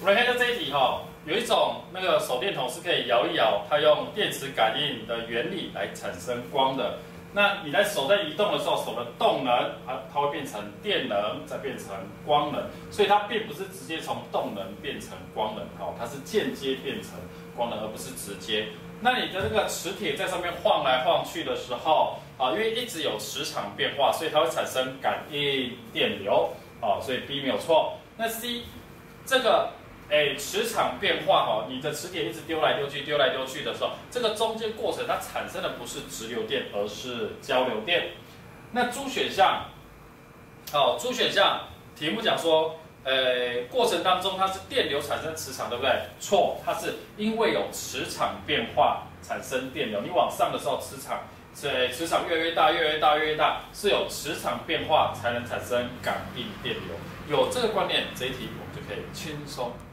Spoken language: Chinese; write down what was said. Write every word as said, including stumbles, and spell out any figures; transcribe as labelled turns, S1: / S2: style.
S1: 我们来看一下这一题哈、哦，有一种那个手电筒是可以摇一摇，它用电磁感应的原理来产生光的。那你在手在移动的时候，手的动能啊，它会变成电能，再变成光能，所以它并不是直接从动能变成光能，哦，它是间接变成光能，而不是直接。那你的那个磁铁在上面晃来晃去的时候，啊，因为一直有磁场变化，所以它会产生感应电流，哦，所以 B 没有错。那 C 这个。哎，磁场变化哈，你的磁铁一直丢来丢去、丢来丢去的时候，这个中间过程它产生的不是直流电，而是交流电。那猪选项，哦，猪选项题目讲说，呃，过程当中它是电流产生磁场，对不对？错，它是因为有磁场变化产生电流。你往上的时候，磁场，呃，磁场越来越大、越来越大、越来越大，是有磁场变化才能产生感应电流。有这个观念，这一题我们就可以轻松。